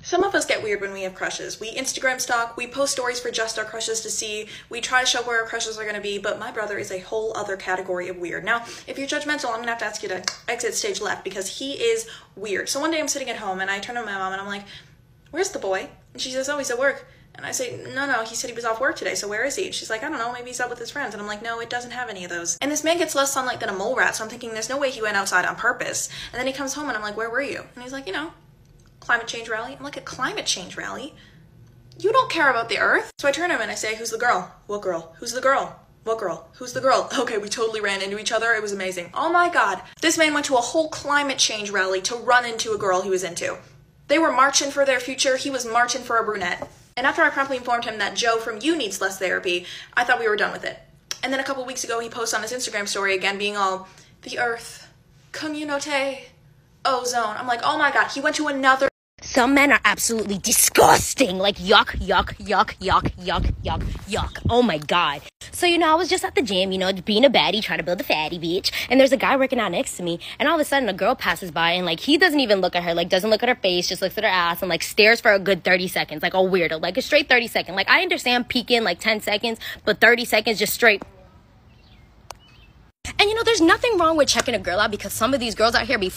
Some of us get weird when we have crushes. We Instagram stalk, we post stories for just our crushes to see, we try to show where our crushes are going to be, but my brother is a whole other category of weird. Now, if you're judgmental, I'm going to have to ask you to exit stage left because he is weird. So one day I'm sitting at home and I turn to my mom and I'm like, where's the boy? And she says, oh, he's at work. And I say, no, he said he was off work today, so where is he? She's like, I don't know, maybe he's out with his friends. And I'm like, no, it doesn't have any of those. And this man gets less sunlight than a mole rat, so I'm thinking there's no way he went outside on purpose. And then he comes home and I'm like, where were you? And he's like, climate change rally. I'm like, a climate change rally? You don't care about the earth? So I turn to him and I say, who's the girl? What girl? Who's the girl? What girl? Who's the girl? Okay, we totally ran into each other. It was amazing. Oh my God. This man went to a whole climate change rally to run into a girl he was into. They were marching for their future. He was marching for a brunette. And after I promptly informed him that Joe from You needs less therapy, I thought we were done with it. And then a couple weeks ago, he posts on his Instagram story again being all, the earth, communauté, ozone. I'm like, oh my God, he went to another. Some men are absolutely disgusting. Like, yuck, yuck, yuck, yuck, yuck, yuck, yuck. Oh my God. So, I was just at the gym, being a baddie, trying to build a fatty bitch. And there's a guy working out next to me. And all of a sudden, a girl passes by and, he doesn't even look at her. Doesn't look at her face, just looks at her ass and, stares for a good 30 seconds. Like a weirdo. Like a straight 30 seconds. I understand peeking, 10 seconds, but 30 seconds just straight. And, there's nothing wrong with checking a girl out because some of these girls out here be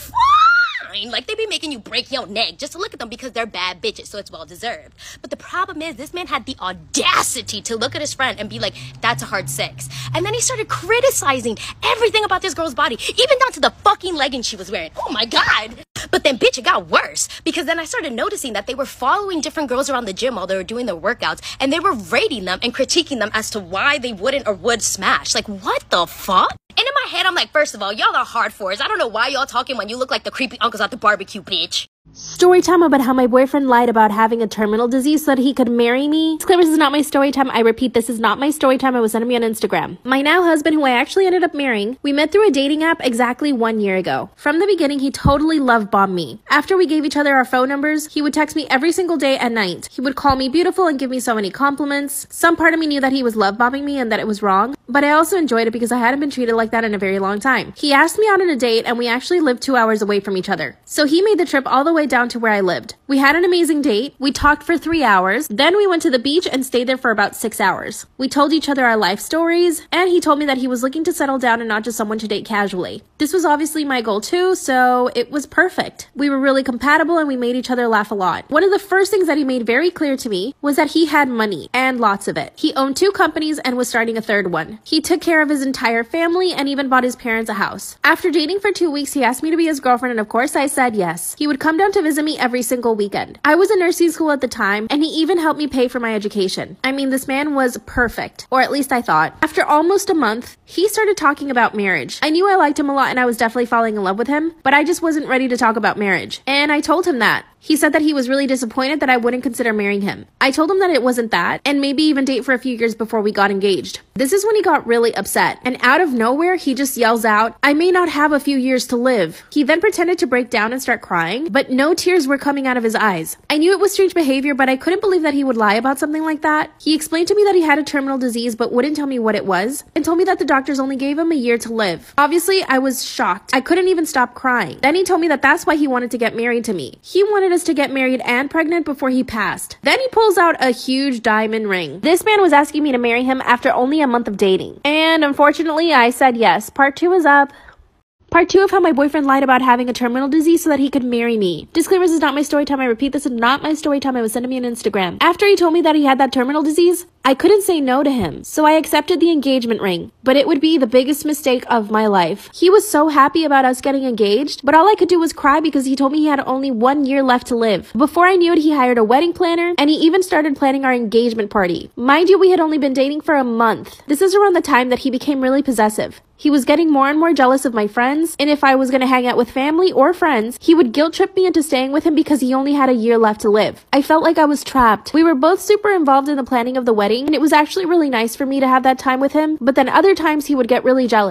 they be making you break your neck just to look at them because they're bad bitches, so it's well deserved. But the problem is, this man had the audacity to look at his friend and be like, that's a hard sex. And then he started criticizing everything about this girl's body, even down to the fucking leggings she was wearing. Oh my God. But then, bitch, it got worse because then I started noticing that they were following different girls around the gym while they were doing their workouts, and they were rating them and critiquing them as to why they wouldn't or would smash. What the fuck? And in my head, I'm like, first of all, y'all are hard fours. I don't know why y'all talking when you look like the creepy uncles at the barbecue, bitch. Story time about how my boyfriend lied about having a terminal disease so that he could marry me. Disclaimer, this is not my story time. I repeat, this is not my story time. It was sent to me on Instagram. My now husband, who I actually ended up marrying, we met through a dating app exactly 1 year ago. From the beginning, he totally love bombed me. After we gave each other our phone numbers, he would text me every single day at night. He would call me beautiful and give me so many compliments. Some part of me knew that he was love bombing me and that it was wrong, but I also enjoyed it because I hadn't been treated like that in a very long time. He asked me out on a date and we actually lived 2 hours away from each other. So he made the trip all the way down to where I lived. We had an amazing date. We talked for 3 hours. Then we went to the beach and stayed there for about 6 hours. We told each other our life stories, and he told me that he was looking to settle down and not just someone to date casually. This was obviously my goal too, so it was perfect. We were really compatible and we made each other laugh a lot. One of the first things that he made very clear to me was that he had money, and lots of it. He owned 2 companies and was starting a 3rd one. He took care of his entire family and even bought his parents a house. After dating for 2 weeks, he asked me to be his girlfriend, and of course I said yes. He would come down to visit me every single weekend. I was in nursing school at the time, and he even helped me pay for my education. I mean, this man was perfect, or at least I thought. After almost a month, he started talking about marriage. I knew I liked him a lot and I was definitely falling in love with him, but I just wasn't ready to talk about marriage. And I told him that. He said that he was really disappointed that I wouldn't consider marrying him. I told him that it wasn't that, and maybe even date for a few years before we got engaged. This is when he got really upset, and out of nowhere, he just yells out, I may not have a few years to live. He then pretended to break down and start crying, but no tears were coming out of his eyes. I knew it was strange behavior, but I couldn't believe that he would lie about something like that. He explained to me that he had a terminal disease, but wouldn't tell me what it was, and told me that the doctors only gave him a year to live. Obviously, I was shocked. I couldn't even stop crying. Then he told me that that's why he wanted to get married to me. He wanted us to get married and pregnant before he passed. Then he pulls out a huge diamond ring. This man was asking me to marry him after only a month of dating. And unfortunately, I said yes. Part 2 is up. Part 2 of how my boyfriend lied about having a terminal disease so that he could marry me. Disclaimer, this is not my story time. I repeat, this is not my story time. It was sent to me on Instagram. After he told me that he had that terminal disease, I couldn't say no to him. So I accepted the engagement ring, but it would be the biggest mistake of my life. He was so happy about us getting engaged, but all I could do was cry because he told me he had only 1 year left to live. Before I knew it, he hired a wedding planner, and he even started planning our engagement party. Mind you, we had only been dating for a month. This is around the time that he became really possessive. He was getting more and more jealous of my friends, and if I was going to hang out with family or friends, he would guilt trip me into staying with him because he only had a year left to live. I felt like I was trapped. We were both super involved in the planning of the wedding, and it was actually really nice for me to have that time with him, but then other times he would get really jealous.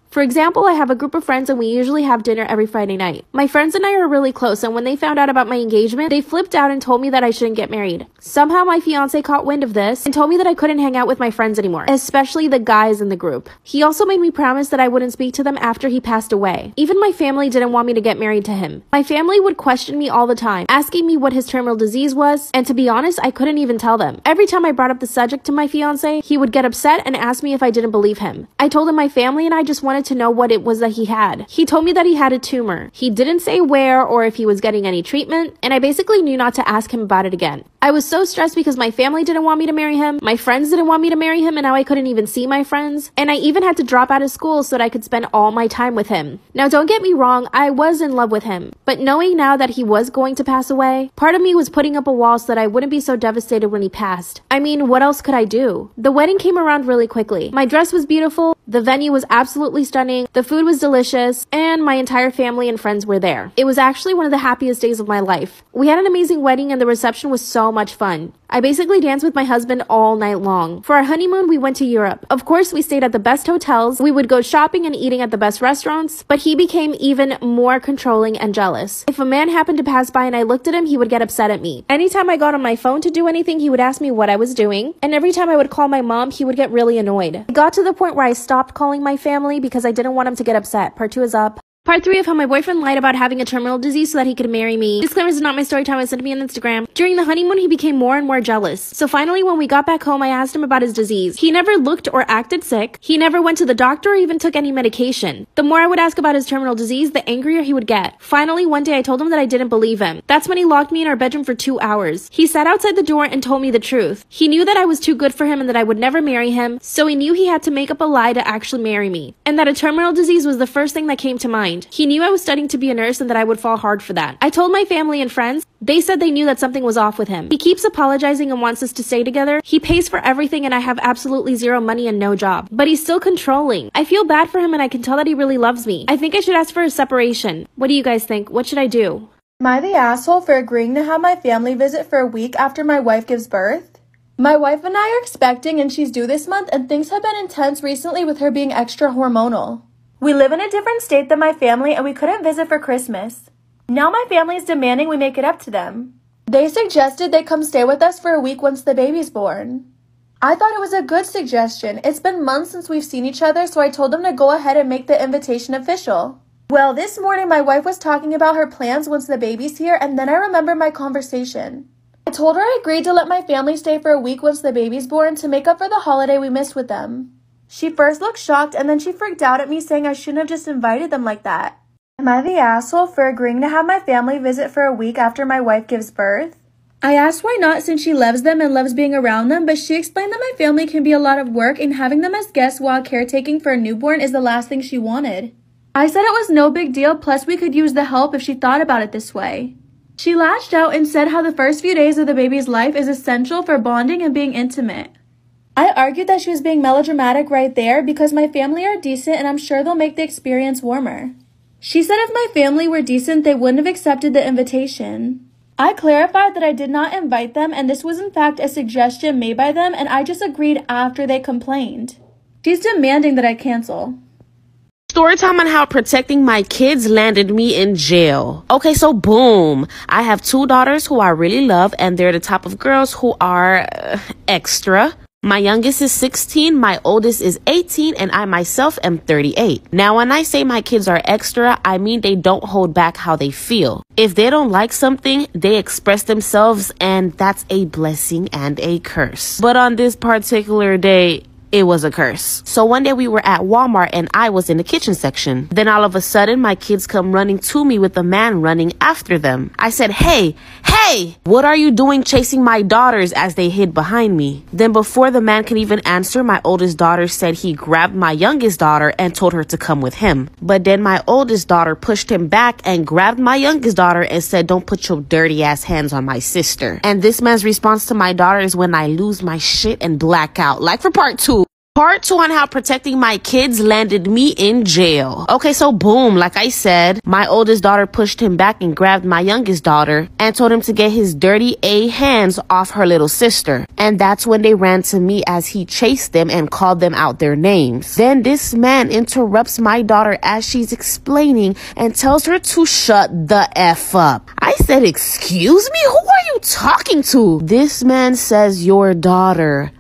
For example, I have a group of friends and we usually have dinner every Friday night. My friends and I are really close, and when they found out about my engagement, they flipped out and told me that I shouldn't get married. Somehow my fiance caught wind of this and told me that I couldn't hang out with my friends anymore, especially the guys in the group. He also made me promise that I wouldn't speak to them after he passed away. Even my family didn't want me to get married to him. My family would question me all the time, asking me what his terminal disease was, and to be honest, I couldn't even tell them. Every time I brought up the subject to my fiance, he would get upset and ask me if I didn't believe him. I told him my family and I just wanted to know what it was that he had. He told me that he had a tumor. He didn't say where or if he was getting any treatment, and I basically knew not to ask him about it again. I was so stressed because my family didn't want me to marry him, my friends didn't want me to marry him, and now I couldn't even see my friends, and I even had to drop out of school so that I could spend all my time with him. Now don't get me wrong, I was in love with him, but knowing now that he was going to pass away, part of me was putting up a wall so that I wouldn't be so devastated when he passed. I mean, what else could I do? The wedding came around really quickly. My dress was beautiful, the venue was absolutely stunning, the food was delicious, and my entire family and friends were there. It was actually one of the happiest days of my life. We had an amazing wedding and the reception was so much fun. I basically danced with my husband all night long. For our honeymoon, we went to Europe. Of course, we stayed at the best hotels. We would go shopping and eating at the best restaurants, but he became even more controlling and jealous. If a man happened to pass by and I looked at him, he would get upset at me. Anytime I got on my phone to do anything, he would ask me what I was doing, and every time I would call my mom, he would get really annoyed. It got to the point where I stopped calling my family because I didn't want him to get upset. Part 2 is up. Part 3 of how my boyfriend lied about having a terminal disease so that he could marry me. Disclaimer, this is not my story time. It was sent to me on Instagram. During the honeymoon, he became more and more jealous. So finally, when we got back home, I asked him about his disease. He never looked or acted sick. He never went to the doctor or even took any medication. The more I would ask about his terminal disease, the angrier he would get. Finally, one day I told him that I didn't believe him. That's when he locked me in our bedroom for 2 hours. He sat outside the door and told me the truth. He knew that I was too good for him and that I would never marry him, so he knew he had to make up a lie to actually marry me. And that a terminal disease was the first thing that came to mind. He knew I was studying to be a nurse and that I would fall hard for that. I told my family and friends. They said they knew that something was off with him. He keeps apologizing and wants us to stay together. He pays for everything and I have absolutely zero money and no job. But he's still controlling. I feel bad for him and I can tell that he really loves me. I think I should ask for a separation. What do you guys think? What should I do? Am I the asshole for agreeing to have my family visit for a week after my wife gives birth? My wife and I are expecting and she's due this month, and things have been intense recently with her being extra hormonal. We live in a different state than my family and we couldn't visit for Christmas. Now my family is demanding we make it up to them. They suggested they come stay with us for a week once the baby's born. I thought it was a good suggestion. It's been months since we've seen each other, so I told them to go ahead and make the invitation official. Well, this morning my wife was talking about her plans once the baby's here, and then I remembered my conversation. I told her I agreed to let my family stay for a week once the baby's born to make up for the holiday we missed with them. She first looked shocked and then she freaked out at me, saying I shouldn't have just invited them like that. Am I the asshole for agreeing to have my family visit for a week after my wife gives birth? I asked why not, since she loves them and loves being around them, but she explained that my family can be a lot of work and having them as guests while caretaking for a newborn is the last thing she wanted. I said it was no big deal, plus we could use the help if she thought about it this way. She lashed out and said how the first few days of the baby's life is essential for bonding and being intimate. I argued that she was being melodramatic right there because my family are decent and I'm sure they'll make the experience warmer. She said if my family were decent, they wouldn't have accepted the invitation. I clarified that I did not invite them and this was in fact a suggestion made by them and I just agreed after they complained. She's demanding that I cancel. Story time on how protecting my kids landed me in jail. Okay, so boom. I have 2 daughters who I really love and they're the type of girls who are extra. My youngest is 16, my oldest is 18, and I myself am 38. Now, when I say my kids are extra, I mean they don't hold back how they feel. If they don't like something, they express themselves, and that's a blessing and a curse. But on this particular day, it was a curse. So one day we were at Walmart and I was in the kitchen section. Then all of a sudden, my kids come running to me with a man running after them. I said, hey, what are you doing chasing my daughters, as they hid behind me? Then before the man could even answer, my oldest daughter said he grabbed my youngest daughter and told her to come with him. But then my oldest daughter pushed him back and grabbed my youngest daughter and said, don't put your dirty ass hands on my sister. And this man's response to my daughter is when I lose my shit and black out, like for part 2. Part 2 on how protecting my kids landed me in jail. Okay, so boom, like I said, my oldest daughter pushed him back and grabbed my youngest daughter and told him to get his dirty A hands off her little sister. And that's when they ran to me as he chased them and called them out their names. Then this man interrupts my daughter as she's explaining and tells her to shut the F up. I said, excuse me? Who are you talking to? This man says, your daughter,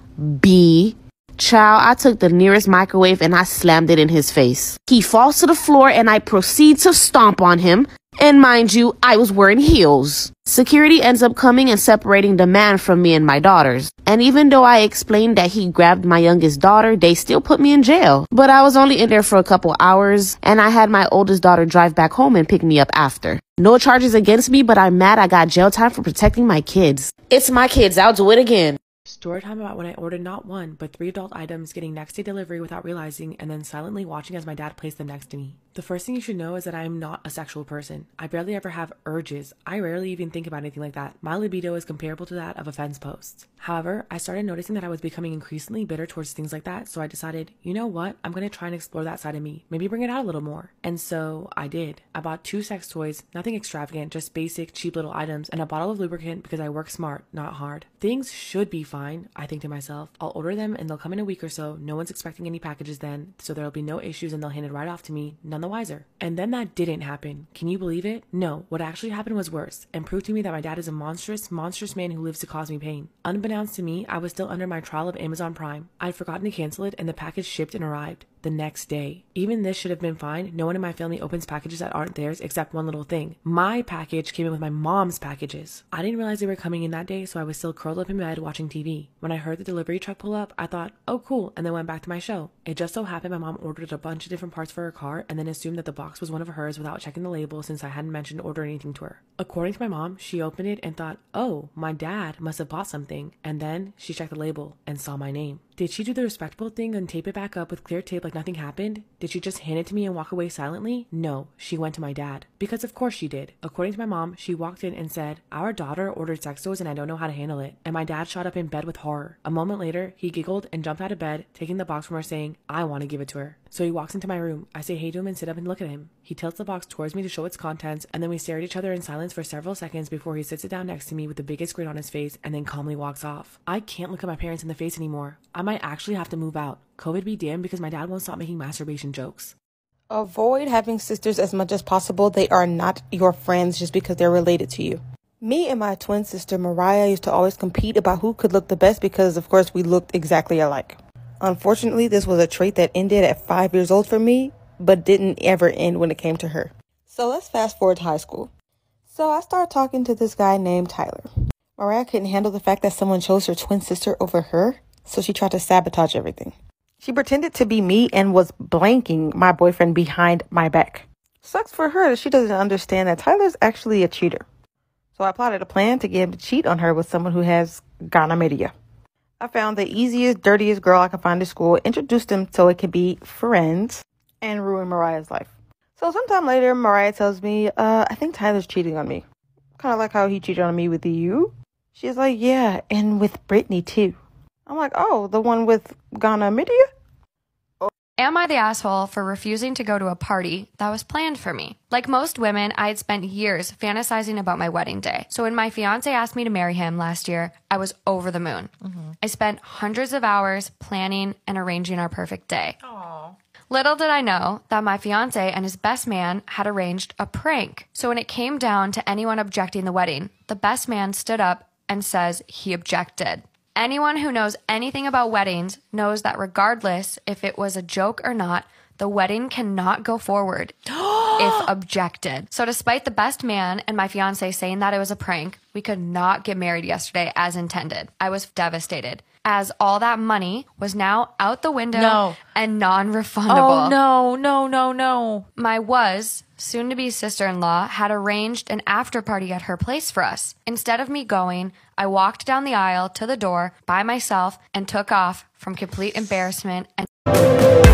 B. Child, I took the nearest microwave and I slammed it in his face. He falls to the floor and I proceed to stomp on him. And mind you, I was wearing heels. Security ends up coming and separating the man from me and my daughters. And even though I explained that he grabbed my youngest daughter, they still put me in jail. But I was only in there for a couple hours and I had my oldest daughter drive back home and pick me up after. No charges against me, but I'm mad I got jail time for protecting my kids. It's my kids, I'll do it again. Story time about when I ordered not one, but 3 adult items, getting next day delivery without realizing, and then silently watching as my dad placed them next to me. The first thing you should know is that I am not a sexual person. I barely ever have urges. I rarely even think about anything like that. My libido is comparable to that of a fence post. However, I started noticing that I was becoming increasingly bitter towards things like that, so I decided, you know what? I'm going to try and explore that side of me. Maybe bring it out a little more. And so I did. I bought 2 sex toys, nothing extravagant, just basic, cheap little items, and a bottle of lubricant because I work smart, not hard. Things should be fine, I think to myself. I'll order them and they'll come in a week or so. No one's expecting any packages then, so there'll be no issues and they'll hand it right off to me, none the wiser. And then that didn't happen. Can you believe it? No, what actually happened was worse and proved to me that my dad is a monstrous man who lives to cause me pain. Unbeknownst to me, I was still under my trial of Amazon Prime. I'd forgotten to cancel it and the package shipped and arrived the next day. Even this should have been fine. No one in my family opens packages that aren't theirs except one little thing. My package came in with my mom's packages. I didn't realize they were coming in that day, so I was still curled up in bed watching TV. When I heard the delivery truck pull up, I thought, oh cool, and then went back to my show. It just so happened my mom ordered a bunch of different parts for her car and then assumed that the box was one of hers without checking the label since I hadn't mentioned ordering anything to her. According to my mom, she opened it and thought, oh, my dad must have bought something, and then she checked the label and saw my name. Did she do the respectable thing and tape it back up with clear tape like nothing happened? Did she just hand it to me and walk away silently? No, she went to my dad. Because of course she did. According to my mom, she walked in and said, our daughter ordered sex toys and I don't know how to handle it. And my dad shot up in bed with horror. A moment later, he giggled and jumped out of bed, taking the box from her saying, I want to give it to her. So he walks into my room. I say hey to him and sit up and look at him. He tilts the box towards me to show its contents, and then we stare at each other in silence for several seconds before he sits it down next to me with the biggest grin on his face and then calmly walks off. I can't look at my parents in the face anymore. I might actually have to move out. COVID be damned because my dad won't stop making masturbation jokes. Avoid having sisters as much as possible. They are not your friends just because they're related to you. Me and my twin sister Mariah used to always compete about who could look the best because, of course, we looked exactly alike. Unfortunately, this was a trait that ended at 5 years old for me, but didn't ever end when it came to her. So let's fast forward to high school. So I started talking to this guy named Tyler. Mariah couldn't handle the fact that someone chose her twin sister over her, so she tried to sabotage everything. She pretended to be me and was blanking my boyfriend behind my back. Sucks for her that she doesn't understand that Tyler's actually a cheater. So I plotted a plan to get him to cheat on her with someone who has gonorrhea. I found the easiest, dirtiest girl I could find at school, introduced them so it could be friends, and ruin Mariah's life. So sometime later, Mariah tells me, I think Tyler's cheating on me. Kind of like how he cheated on me with you. She's like, yeah, and with Brittany too. I'm like, oh, the one with gonorrhea? Am I the asshole for refusing to go to a party that was planned for me? Like most women, I had spent years fantasizing about my wedding day. So when my fiance asked me to marry him last year, I was over the moon. I spent hundreds of hours planning and arranging our perfect day. Aww. Little did I know that my fiance and his best man had arranged a prank. So when it came down to anyone objecting the wedding, the best man stood up and says he objected. Anyone who knows anything about weddings knows that regardless if it was a joke or not, the wedding cannot go forward if objected. So despite the best man and my fiance saying that it was a prank, we could not get married yesterday as intended. I was devastated, as all that money was now out the window and non-refundable. Oh, no. My soon-to-be sister-in-law had arranged an after-party at her place for us. Instead of me going, I walked down the aisle to the door by myself and took off from complete embarrassment and